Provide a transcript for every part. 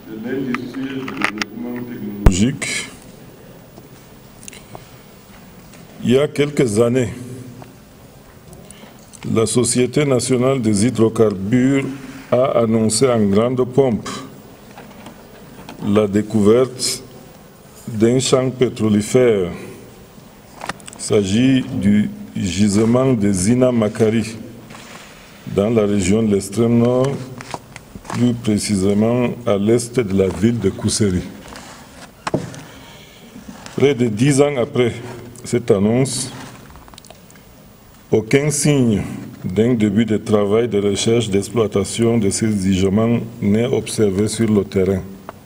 de l'industrie et du développement technologique, il y a quelques années, la Société nationale des hydrocarbures a annoncé en grande pompe la découverte d'un champ pétrolifère. Il s'agit du gisement de Zina Makari dans la région de l'extrême nord, plus précisément à l'est de la ville de Kousséri. Près de 10 ans après cette annonce, aucun signe d'un début de travail de recherche d'exploitation de ces gisements n'est observé sur le terrain.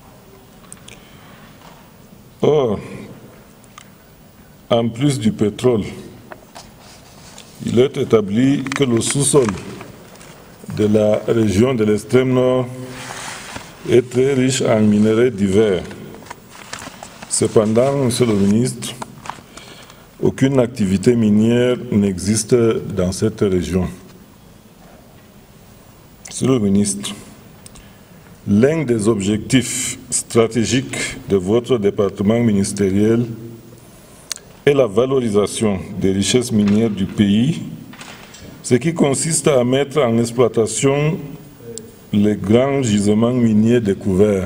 Or, en plus du pétrole, il est établi que le sous-sol de la région de l'extrême nord est très riche en minerais divers. Cependant, Monsieur le ministre, aucune activité minière n'existe dans cette région. Monsieur le ministre, l'un des objectifs stratégiques de votre département ministériel est la valorisation des richesses minières du pays, ce qui consiste à mettre en exploitation les grands gisements miniers découverts.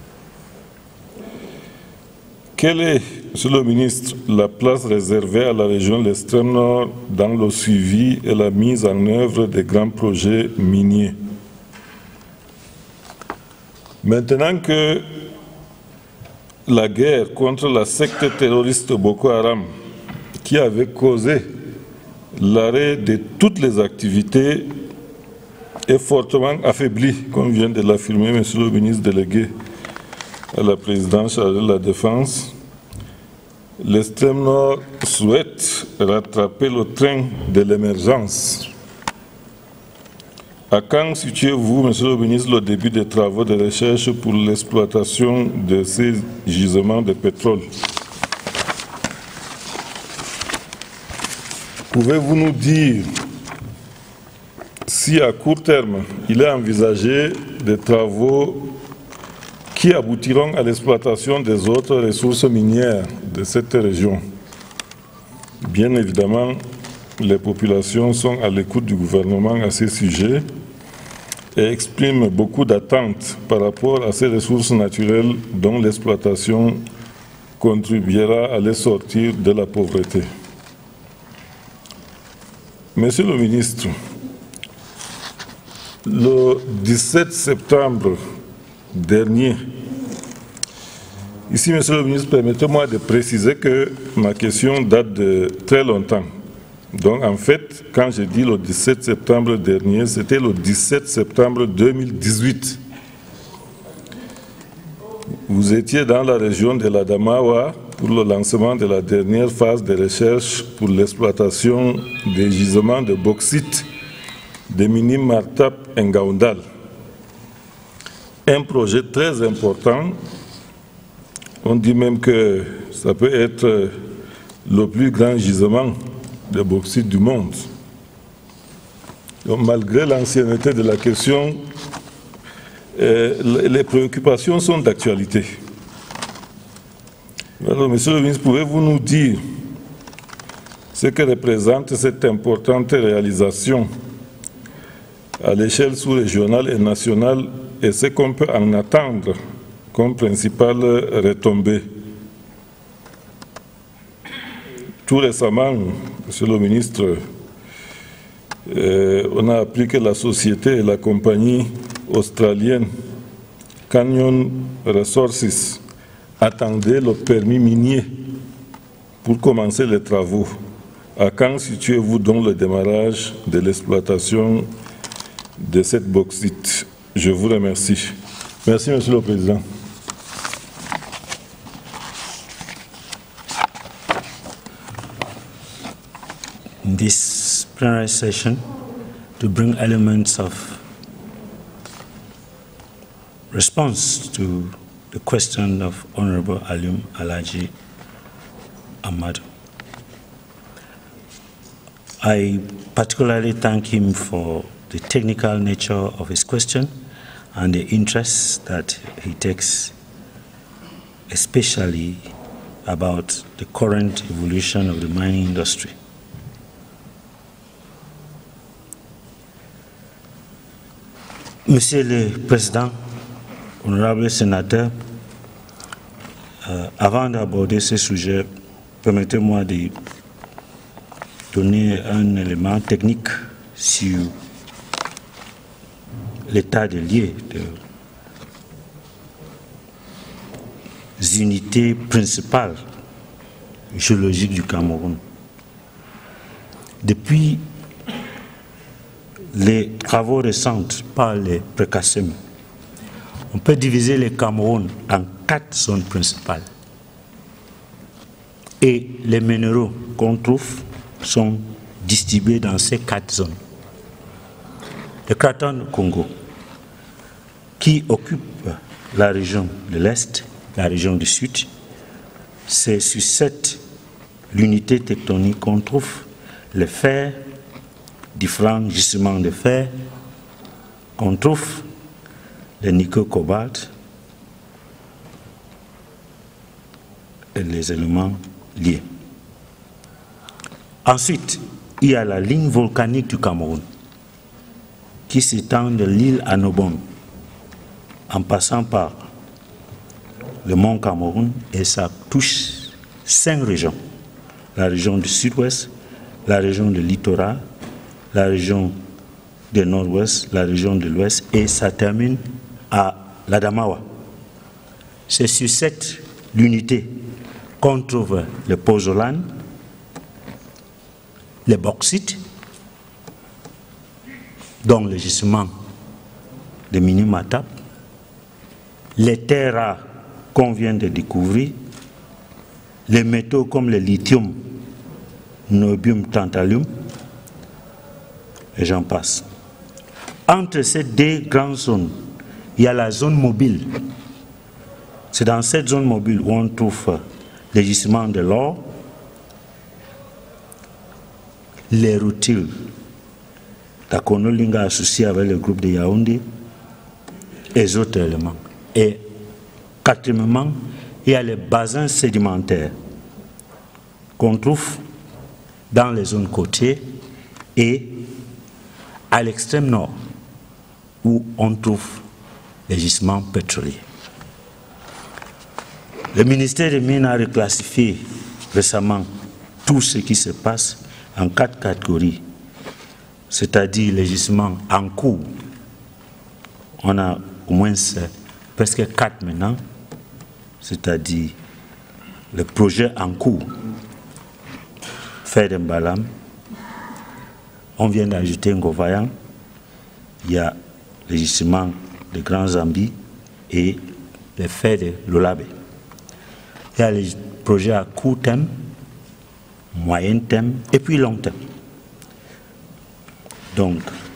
Quelle est, Monsieur le ministre, la place réservée à la région de l'extrême nord dans le suivi et la mise en œuvre des grands projets miniers? Maintenant que la guerre contre la secte terroriste Boko Haram, qui avait causé l'arrêt de toutes les activités, est fortement affaiblie, comme vient de l'affirmer Monsieur le ministre délégué à la présidence chargée de la Défense, l'extrême nord souhaite rattraper le train de l'émergence. À quand situez-vous, Monsieur le ministre, le début des travaux de recherche pour l'exploitation de ces gisements de pétrole? Pouvez-vous nous dire si à court terme, il est envisagé des travaux qui aboutiront à l'exploitation des autres ressources minières de cette région? Bien évidemment, les populations sont à l'écoute du gouvernement à ces sujets et expriment beaucoup d'attentes par rapport à ces ressources naturelles dont l'exploitation contribuera à les sortir de la pauvreté. Monsieur le ministre, le 17 septembre dernier, ici, Monsieur le ministre, permettez-moi de préciser que ma question date de très longtemps. Donc, en fait, quand je dis le 17 septembre dernier, c'était le 17 septembre 2018. Vous étiez dans la région de l'Adamawa pour le lancement de la dernière phase de recherche pour l'exploitation des gisements de bauxite de Mini Martap Ngaoundal. Un projet très important. On dit même que ça peut être le plus grand gisement de bauxite du monde. Donc, malgré l'ancienneté de la question, les préoccupations sont d'actualité. Alors, Monsieur le ministre, pouvez-vous nous dire ce que représente cette importante réalisation à l'échelle sous-régionale et nationale et ce qu'on peut en attendre comme principale retombée? Tout récemment, Monsieur le ministre, on a appris que la société et la compagnie australienne Canyon Resources attendaient le permis minier pour commencer les travaux. À quand situez-vous donc le démarrage de l'exploitation de cette bauxite? Je vous remercie. Merci, Monsieur le Président. In this plenary session, to bring elements of response to the question of Honorable Alium Alaji Ahmad. I particularly thank him for the technical nature of his question and the interest that he takes, especially about the current evolution of the mining industry. Monsieur le Président, honorables sénateurs, avant d'aborder ce sujet, permettez-moi de donner un élément technique sur l'état des lieux des unités principales géologiques du Cameroun. Depuis les travaux récents par les PRECASEM, on peut diviser le Cameroun en 4 zones principales. Et les minéraux qu'on trouve sont distribués dans ces 4 zones. Le craton du Congo, qui occupe la région de l'Est, la région du Sud, c'est sur cette l'unité tectonique qu'on trouve le fer, différents gisements de fer, qu'on trouve le nickel-cobalt et les éléments liés. Ensuite, il y a la ligne volcanique du Cameroun qui s'étend de l'île Annobon en passant par le mont Cameroun, et ça touche 5 régions. La région du sud-ouest, la région du littoral, la région du nord-ouest, la région de l'ouest, et ça termine à l'Adamawa. C'est sur cette unité qu'on trouve le pozzolan, les bauxites, dont le gisement de Minimatap, les terres rares qu'on vient de découvrir, les métaux comme le lithium, niobium, tantalum, et j'en passe. Entre ces 2 grandes zones, il y a la zone mobile. C'est dans cette zone mobile où on trouve les gisements de l'or, les rutiles d'Akonolinga associés avec le groupe de Yaoundé et les autres éléments. Et quatrièmement, il y a les bassins sédimentaires qu'on trouve dans les zones côtières et à l'extrême nord où on trouve les gisements pétroliers. Le ministère des Mines a reclassifié récemment tout ce qui se passe en 4 catégories, c'est-à-dire les gisements en cours. On a au moins presque 4 maintenant, c'est-à-dire le projet en cours, fer d'Embalam, on vient d'ajouter Ngovayan, il y a le gisement de Grand Zambie et le fer de Lolabé. Il y a les projets à court terme, moyen terme et puis long terme. Donc,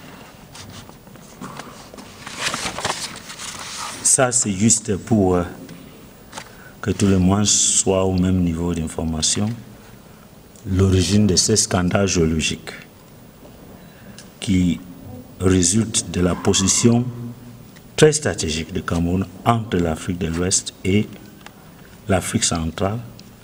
ça c'est juste pour que tout le monde soit au même niveau d'information. L'origine de ces scandales géologiques qui résultent de la position très stratégique du Cameroun entre l'Afrique de l'Ouest et l'Afrique centrale.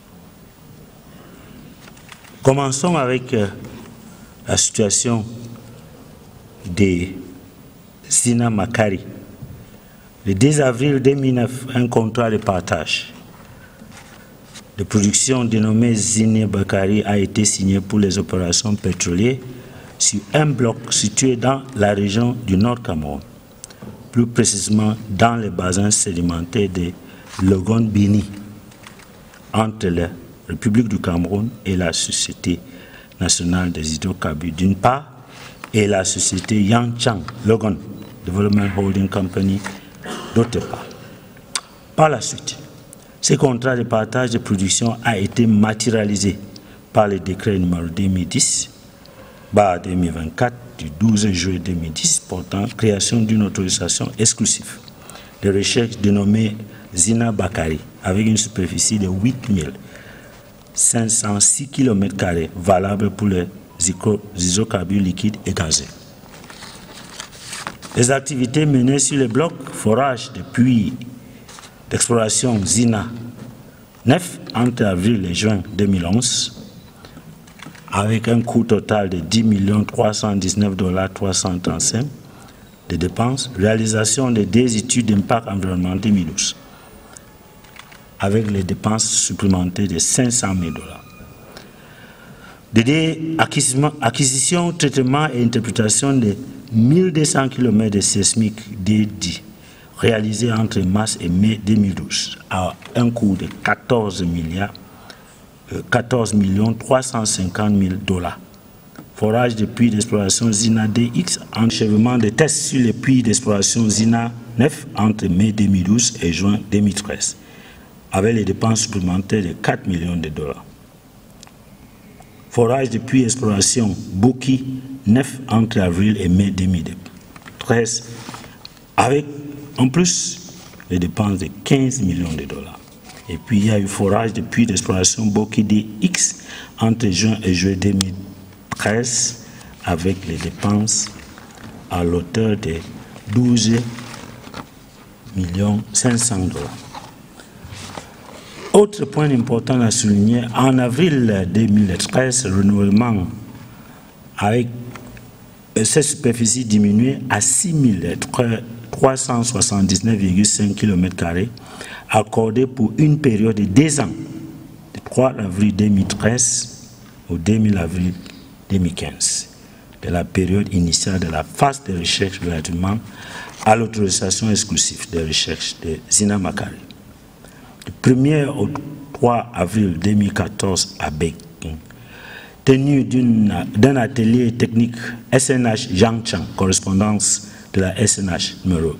Commençons avec la situation des Zina Makari. Le 10 avril 2009, un contrat de partage de production dénommé Zina Bakari a été signé pour les opérations pétrolières sur un bloc situé dans la région du Nord Cameroun, plus précisément dans les bassins sédimentaires de Logon-Bini, entre la République du Cameroun et la Société nationale des hydrocarbures d'une part, et la société Yangchang Logon Development Holding Company d'autre part. Par la suite, ce contrat de partage de production a été matérialisé par le décret numéro 2010/2024 du 12 juillet 2010 portant création d'une autorisation exclusive de recherche dénommée Zina Bakari avec une superficie de 8506 km² valable pour les hydrocarbures liquides et gazeux. Les activités menées sur les blocs, forage de puits d'exploration Zina 9 entre avril et juin 2011, avec un coût total de 10 319 335 de dépenses, réalisation de 2 études d'impact environnemental 2012, avec les dépenses supplémentaires de 500 000 $. Acquisition, traitement et interprétation de 1200 km de sismique dédiés réalisés entre mars et mai 2012 à un coût de 14 350 000 $. Forage de puits d'exploration Zina DX, enchevêtrement de tests sur les puits d'exploration Zina 9 entre mai 2012 et juin 2013, avec les dépenses supplémentaires de 4 millions $. Forage de puits d'exploration Boki 9 entre avril et mai 2013, avec en plus les dépenses de 15 millions $. Et puis il y a eu forage de puits d'exploration Boki DX entre juin et juillet 2013, avec les dépenses à l'auteur de 12 500 000 $. Autre point important à souligner, en avril 2013, le renouvellement avec cette superficie diminuée à 6 379,5 km² accordée pour une période de 2 ans, du 3 avril 2013 au 2 avril 2015, de la période initiale de la phase de recherche relativement à l'autorisation exclusive de recherche de Zina Makari. Du 1er au 3 avril 2014 à Pékin, tenu d'un atelier technique SNH Yangchang, correspondance de la SNH numéro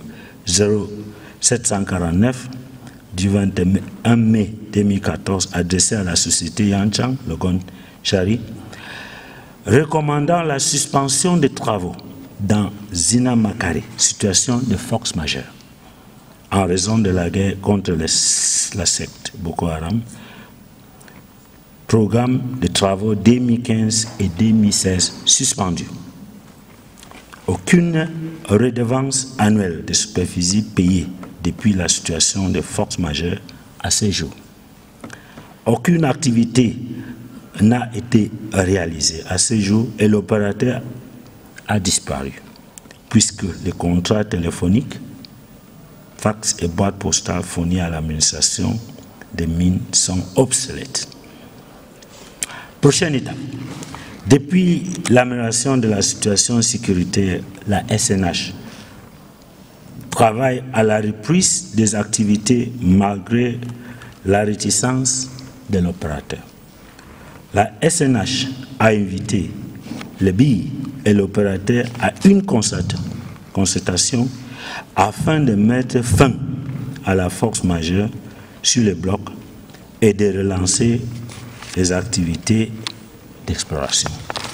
0749 du 21 mai 2014, adressé à la société Yangchang, Logon Shari, recommandant la suspension des travaux dans Zina Makari, situation de force majeure, en raison de la guerre contre la secte Boko Haram, programme de travaux 2015 et 2016 suspendu. Aucune redevance annuelle de superficie payée depuis la situation de force majeure à ce jour. Aucune activité n'a été réalisée à ce jour et l'opérateur a disparu, puisque les contrats téléphoniques, fax et boîtes postales fournies à l'administration des mines sont obsolètes. Prochaine étape. Depuis l'amélioration de la situation sécuritaire, la SNH travaille à la reprise des activités malgré la réticence de l'opérateur. La SNH a invité le BI et l'opérateur à une concertation afin de mettre fin à la force majeure sur les blocs et de relancer les activités d'exploration.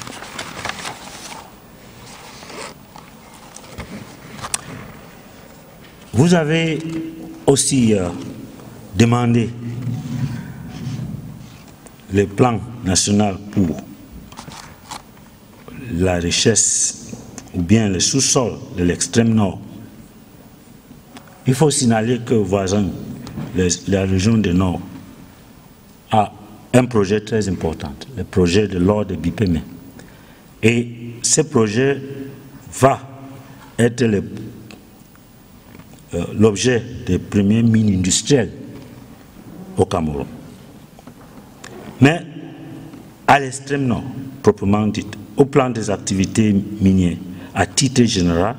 Vous avez aussi demandé le plan national pour la richesse ou bien le sous-sol de l'extrême nord. Il faut signaler que voisin, la région du Nord, a un projet très important, le projet de l'or de Bipemé. Et ce projet va être l'objet des premières mines industrielles au Cameroun. Mais à l'extrême nord, proprement dit, au plan des activités minières, à titre général,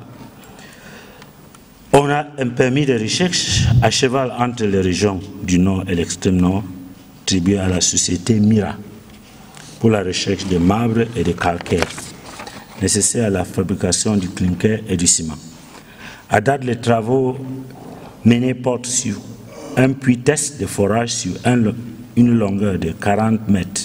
on a un permis de recherche à cheval entre les régions du nord et l'extrême nord, attribué à la société Mira pour la recherche de marbre et de calcaire, nécessaires à la fabrication du clinker et du ciment. À date, les travaux menés portent sur un puits test de forage sur une longueur de 40 mètres.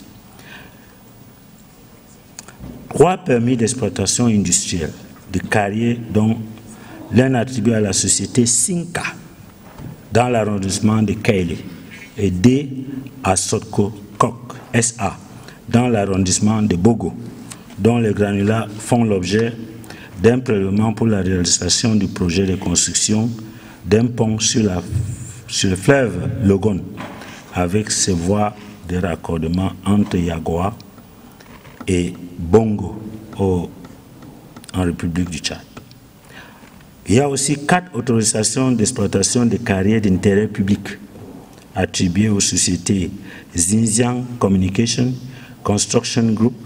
3 permis d'exploitation industrielle de carrière, dont l'un attribué à la société Sinka dans l'arrondissement de Kayle et 2 à Sotko Kok SA dans l'arrondissement de Bogo, dont les granulats font l'objet d'un prélèvement pour la réalisation du projet de construction d'un pont sur le fleuve Logone avec ses voies de raccordement entre Yagoua et Bongo en République du Tchad. Il y a aussi 4 autorisations d'exploitation de carrières d'intérêt public attribuées aux sociétés Xinjiang Communication, Construction Group,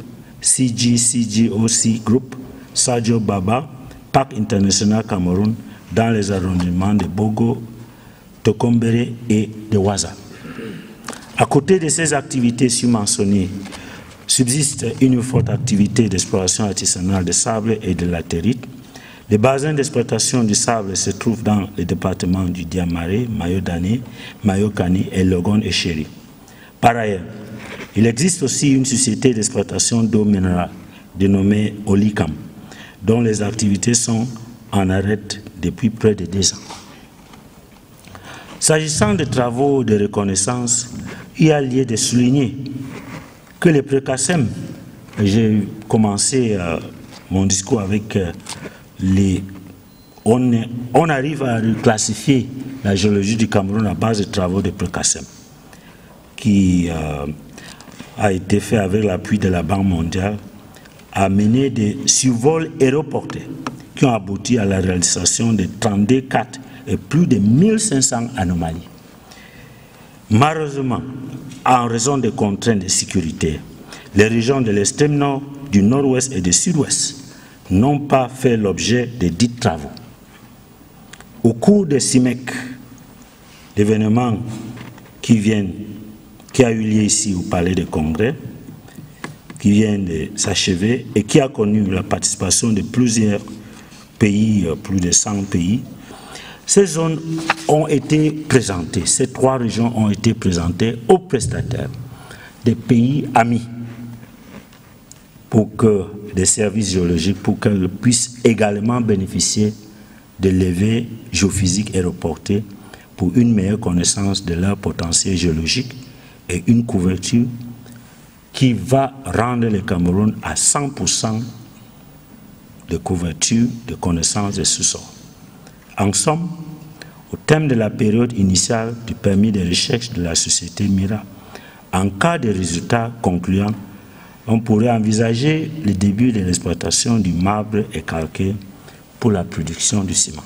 CGOC Group, Sadio Baba, Parc International Cameroun dans les arrondissements de Bogo, Tokombere et de Waza. À côté de ces activités subventionnées, subsiste une forte activité d'exploration artisanale de sable et de latérite. Les bassins d'exploitation du sable se trouvent dans les départements du Diamaré, Mayo-Dané, Mayo-Kani et Logone et Chéri. Par ailleurs, il existe aussi une société d'exploitation d'eau minérale dénommée Olicam, dont les activités sont en arrêt depuis près de 2 ans. S'agissant des travaux de reconnaissance, il y a lieu de souligner que les précassem, j'ai commencé mon discours avec on arrive à classifier la géologie du Cameroun à base de travaux de précassem, qui a été fait avec l'appui de la Banque mondiale, a mené des survols aéroportés qui ont abouti à la réalisation de 32 cartes et plus de 1500 anomalies. Malheureusement, en raison des contraintes de sécurité, les régions de l'extrême nord, du nord-ouest et du sud-ouest n'ont pas fait l'objet de dits travaux. Au cours des CIMEC, l'événement qui a eu lieu ici au Palais des Congrès, qui vient de s'achever et qui a connu la participation de plusieurs pays, plus de 100 pays, ces zones ont été présentées, ces 3 régions ont été présentées aux prestataires des pays amis pour que des services géologiques, pour qu'elles puissent également bénéficier de levées géophysiques aéroportées pour une meilleure connaissance de leur potentiel géologique et une couverture qui va rendre le Cameroun à 100% de couverture de connaissance des sous-sols. En somme, au terme de la période initiale du permis de recherche de la société Mira, en cas de résultats concluants, on pourrait envisager le début de l'exploitation du marbre et calcaire pour la production du ciment.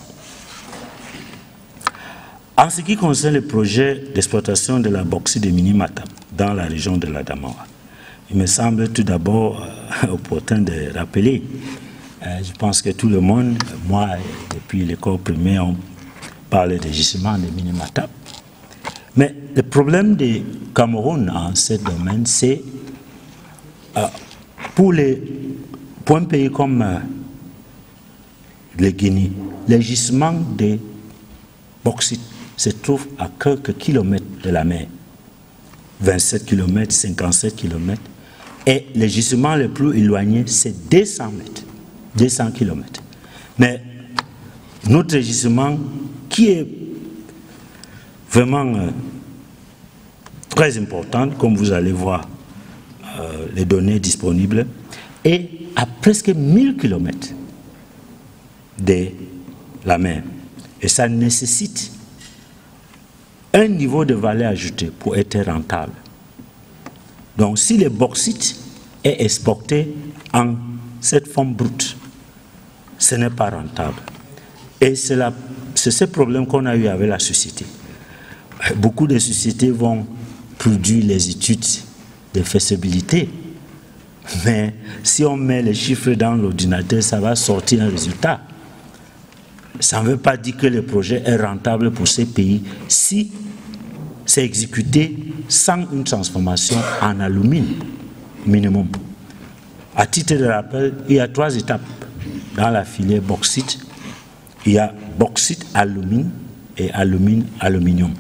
En ce qui concerne le projet d'exploitation de la bauxite de Minimata dans la région de l'Adamawa, il me semble tout d'abord opportun de rappeler, je pense que tout le monde, moi, depuis l'école primaire, on parlait de gisements de Minimata. Mais le problème du Cameroun en ce domaine, c'est pour un pays comme le Guinée, les gisements de bauxite se trouvent à quelques kilomètres de la mer, 27 km, 57 km, et les gisements les plus éloignés, c'est 200 mètres, 200 km. Mais notre gisement, qui est vraiment très important, comme vous allez voir les données disponibles, est à presque 1000 km de la mer. Et ça nécessite un niveau de valeur ajoutée pour être rentable. Donc si le bauxite est exporté en cette forme brute, ce n'est pas rentable. Et c'est ce problème qu'on a eu avec la société. Beaucoup de sociétés vont produire les études de faisabilité, mais si on met les chiffres dans l'ordinateur, ça va sortir un résultat. Ça ne veut pas dire que le projet est rentable pour ces pays si c'est exécuté sans une transformation en alumine minimum. À titre de rappel, il y a 3 étapes dans la filière bauxite. Il y a bauxite, alumine et alumine, aluminium.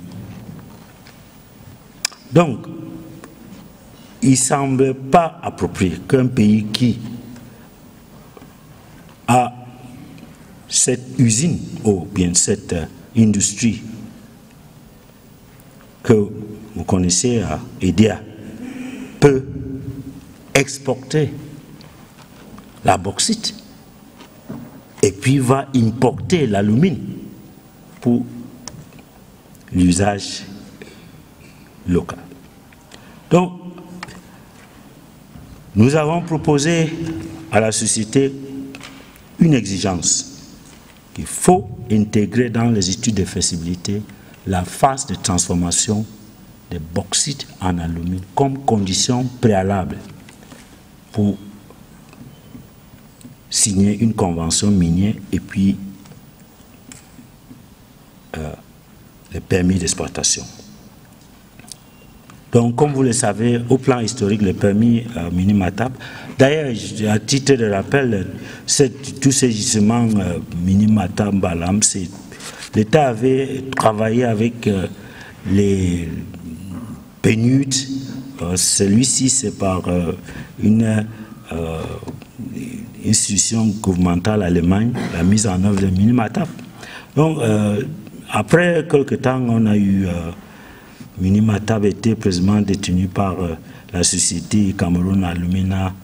Donc, il ne semble pas approprié qu'un pays qui a cette usine, ou bien cette industrie que vous connaissez à EDEA, peut exporter la bauxite puis va importer l'alumine pour l'usage local. Donc, nous avons proposé à la société une exigence qu'il faut intégrer dans les études de faisabilité la phase de transformation des bauxites en alumine comme condition préalable pour signer une convention minière et puis le permis d'exploitation. Donc, comme vous le savez, au plan historique, le permis Minimatap, d'ailleurs, à titre de rappel, tous ces gisements Minimatap, Balam, l'État avait travaillé avec les PNUD. Celui-ci, c'est par une institution gouvernementale allemande, la mise en œuvre de Minimatap. Donc, après quelques temps, on a eu Minimatap était présentement détenu par la société Cameroun Alumina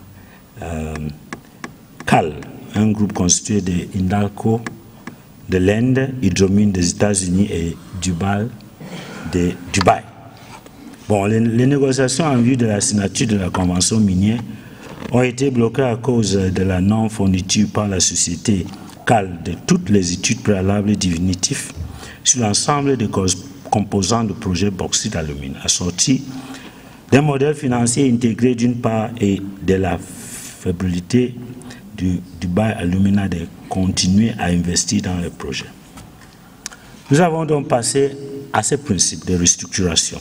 CAL, un groupe constitué de Hindalco de l'Inde, Hydromine des États-Unis et Dubal de Dubaï. Bon, les négociations en vue de la signature de la convention minière ont été bloquées à cause de la non-fourniture par la société CAL de toutes les études préalables et définitives sur l'ensemble des composants du projet bauxite alumine, assorti d'un modèle financier intégré d'une part et de la faiblité du Dubaï Alumina de continuer à investir dans le projet. Nous avons donc passé à ce principe de restructuration.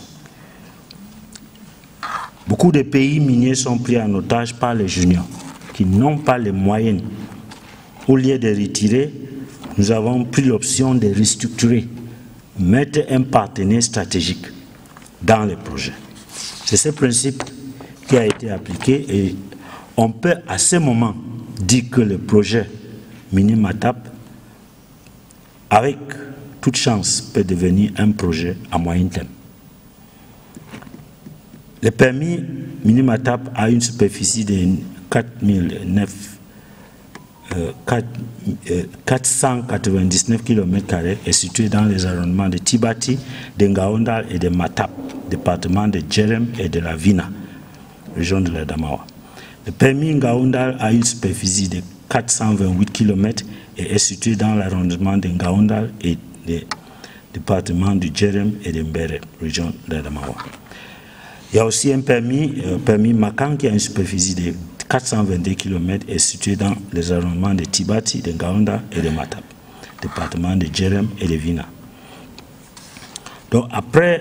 Beaucoup de pays miniers sont pris en otage par les juniors qui n'ont pas les moyens. Au lieu de retirer, nous avons pris l'option de restructurer, mettre un partenaire stratégique dans le projet. C'est ce principe qui a été appliqué et on peut à ce moment dire que le projet Minimatap, avec toute chance, peut devenir un projet à moyen terme. Le permis Minimatap a une superficie de 499 km² est situé dans les arrondissements de Tibati, de Ngaoundal et de Matap, département de Djerem et de la Vina, région de l'Adamawa. Le permis Ngaoundal a une superficie de 428 km et est situé dans l'arrondissement de Ngaoundal et des départements de Djerem et de Mbere, région de l'Adamawa. Il y a aussi un permis Makan qui a une superficie de 422 km est situé dans les arrondissements de Tibati, de Ngaoundal et de Matap, département de Djerem et de Vina. Donc après,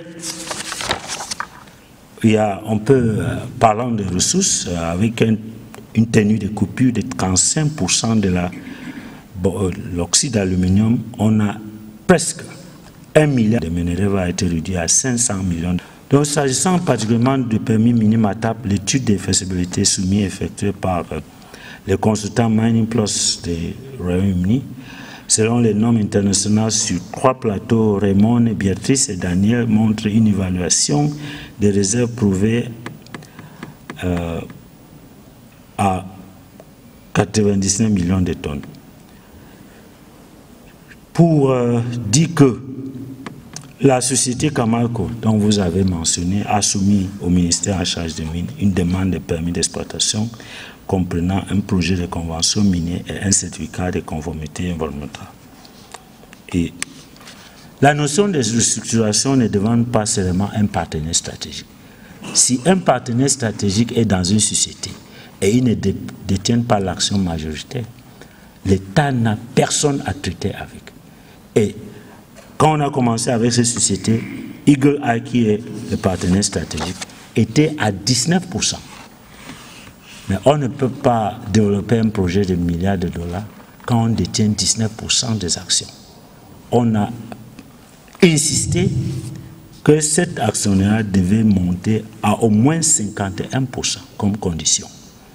on peut, parlant de ressources, avec une tenue de coupure de 35% de l'oxyde d'aluminium, on a presque 1 milliard de minerais va être réduit à 500 millions. Donc, s'agissant particulièrement du permis Minimatap, l'étude des faisabilités soumise effectuée par les consultants Mining Plus du Royaume-Uni, selon les normes internationales sur 3 plateaux, Raymond, Béatrice et Daniel montrent une évaluation des réserves prouvées à 99 millions de tonnes. Pour dire que la société Camalco, dont vous avez mentionné, a soumis au ministère en charge des mines une demande de permis d'exploitation comprenant un projet de convention minière et un certificat de conformité environnementale. Et la notion de restructuration ne demande pas seulement un partenaire stratégique. Si un partenaire stratégique est dans une société et il ne détient pas l'action majoritaire, l'État n'a personne à traiter avec. Et quand on a commencé avec cette société, Eagle Eye, qui est le partenaire stratégique, était à 19%. Mais on ne peut pas développer un projet de milliards de dollars quand on détient 19% des actions. On a insisté que cet actionnaire devait monter à au moins 51% comme condition.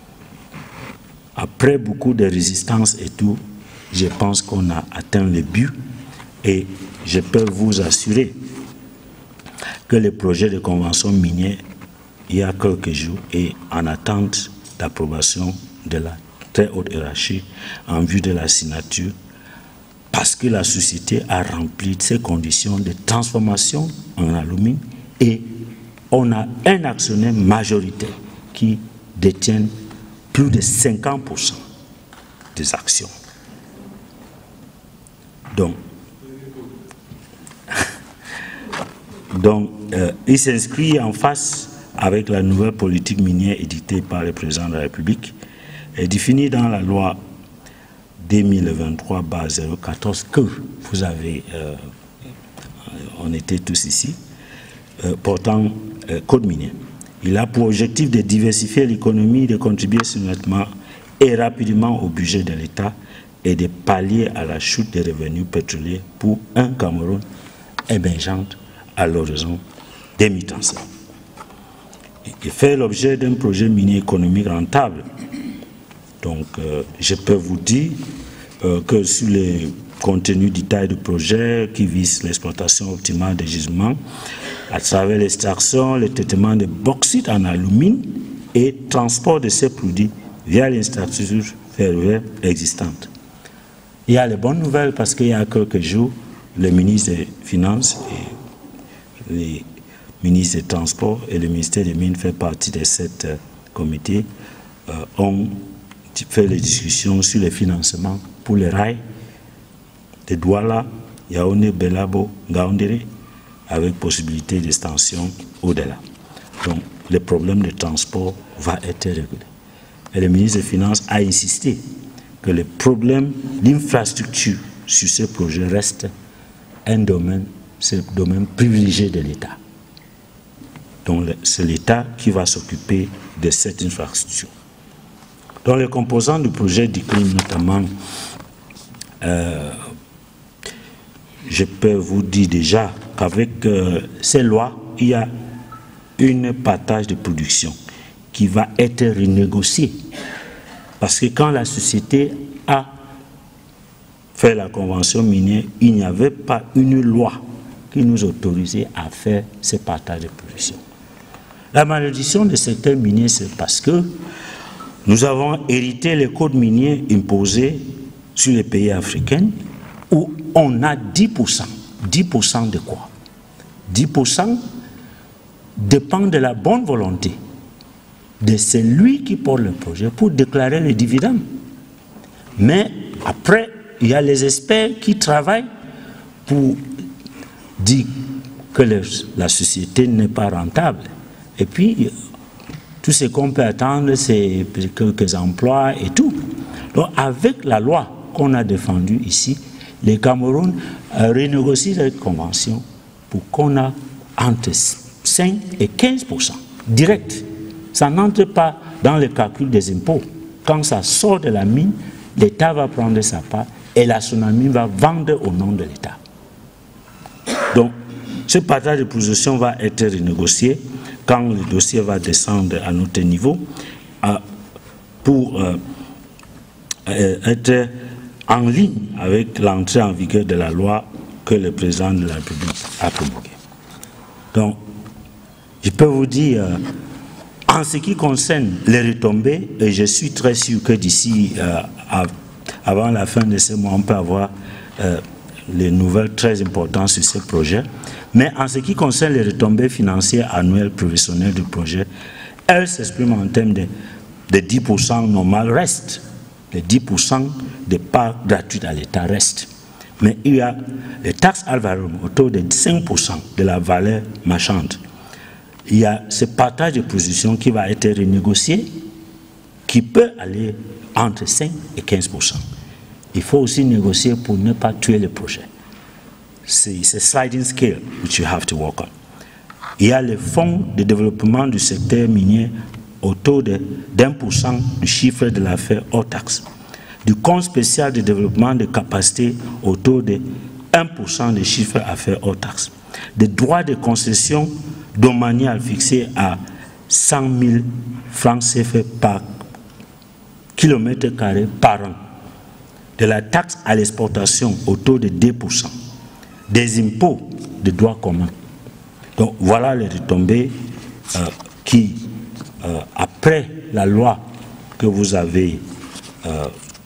Après beaucoup de résistance et tout, je pense qu'on a atteint le but. Et je peux vous assurer que le projet de convention minière, il y a quelques jours, est en attente d'approbation de la très haute hiérarchie en vue de la signature parce que la société a rempli ces conditions de transformation en alumine et on a un actionnaire majoritaire qui détient plus de 50% des actions. Donc, il s'inscrit en face avec la nouvelle politique minière édictée par le président de la République et définie dans la loi 2023/014 que vous avez, on était tous ici, portant code minier. Il a pour objectif de diversifier l'économie, de contribuer nettement et rapidement au budget de l'État et de pallier à la chute des revenus pétroliers pour un Cameroun émergent à l'horizon 2035. Il fait l'objet d'un projet minier économique rentable. Donc, je peux vous dire que sur les contenus détails du projet qui vise l'exploitation optimale des gisements, à travers l'extraction, le traitement de bauxite en alumine et transport de ces produits via l'infrastructure ferroviaire existante. Il y a les bonnes nouvelles parce qu'il y a quelques jours, le ministre des Finances et les ministres des Transports et le ministère des Mines fait partie de cet comité, ont fait les discussions sur les financements pour les rails de Douala, Yaoundé, Belabo, Ngaoundéré, avec possibilité d'extension au-delà. Donc, le problème de transport va être réglé. Et le ministre des Finances a insisté que le problème d'infrastructure sur ce projet reste un domaine, c'est le domaine privilégié de l'État. Donc, c'est l'État qui va s'occuper de cette infrastructure. Dans les composants du projet déclinent notamment, je peux vous dire déjà qu'avec ces lois, il y a une partage de production qui va être renégociée. Parce que quand la société a fait la convention minière, il n'y avait pas une loi qui nous autorisait à faire ce partage de production. La malédiction du secteur minier, c'est parce que nous avons hérité les codes miniers imposés sur les pays africains où on a 10%. 10% de quoi? 10% dépend de la bonne volonté de celui qui porte le projet pour déclarer les dividendes. Mais après, il y a les experts qui travaillent pour dire que la société n'est pas rentable. Et puis, tout ce qu'on peut attendre, c'est quelques emplois et tout. Donc, avec la loi qu'on a défendue ici, le Cameroun renégocie cette convention pour qu'on a entre 5 et 15% direct. Ça n'entre pas dans le calcul des impôts. Quand ça sort de la mine, l'État va prendre sa part et la Sonamine va vendre au nom de l'État. Donc, ce partage de position va être renégocié quand le dossier va descendre à notre niveau pour être en ligne avec l'entrée en vigueur de la loi que le président de la République a promulguée. Donc, je peux vous dire, en ce qui concerne les retombées, et je suis très sûr que d'ici, avant la fin de ce mois, on peut avoir les nouvelles très importantes sur ce projet. Mais en ce qui concerne les retombées financières annuelles professionnelles du projet, elles s'expriment en termes de 10% normal reste. Les 10% de parts gratuites à l'État restent. Mais il y a les taxes alvarum autour de 5% de la valeur marchande. Il y a ce partage de position qui va être renégocié, qui peut aller entre 5 et 15%. Il faut aussi négocier pour ne pas tuer le projet. C'est sliding scale which you have to work on. Il y a le fonds de développement du secteur minier autour de 1% du chiffre de l'affaire hors taxe. Du compte spécial de développement de capacité autour de 1% du chiffre d'affaires hors taxe. Des droits de concession domanial fixés à 100 000 francs CFA par kilomètre carré par an. De la taxe à l'exportation autour de 2%. Des impôts de droit commun. Donc voilà les retombées qui, après la loi que vous avez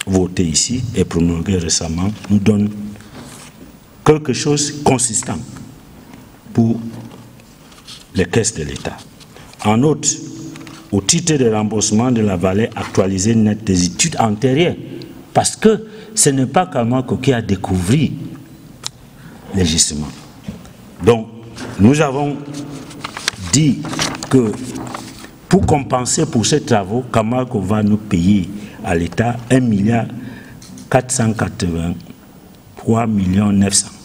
voté ici et promulgué récemment nous donne quelque chose de consistant pour les caisses de l'État. En outre, au titre de remboursement de la valeur actualisée nette des études antérieures, parce que ce n'est pas Camarco qui a découvert les gisements. Donc, nous avons dit que pour compenser pour ces travaux, Camarco va nous payer à l'État 1,483 900 000.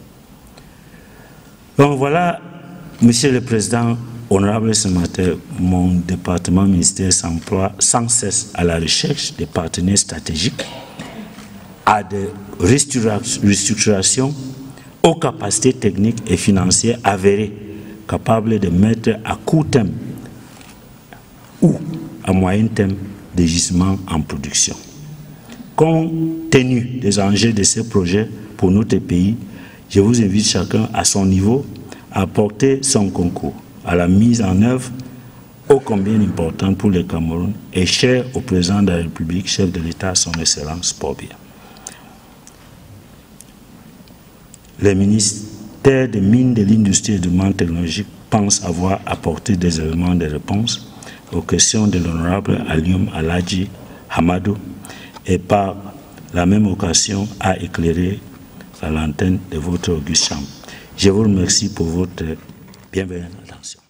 Donc voilà, Monsieur le Président, honorable sénateur, mon département ministère s'emploie sans cesse à la recherche des partenaires stratégiques, à des restructurations aux capacités techniques et financières avérées, capables de mettre à court terme ou à moyen terme des gisements en production. Compte tenu des enjeux de ces projets pour notre pays, je vous invite chacun à son niveau à apporter son concours à la mise en œuvre ô combien importante pour le Cameroun et cher au président de la République, chef de l'État, son Excellence Paul Biya. Le ministère des Mines, de l'Industrie et du Développement technologique pense avoir apporté des éléments de réponse aux questions de l'honorable Alioum Aladji Hamadou et par la même occasion a éclairé la lanterne de votre auguste chambre. Je vous remercie pour votre bienveillante attention.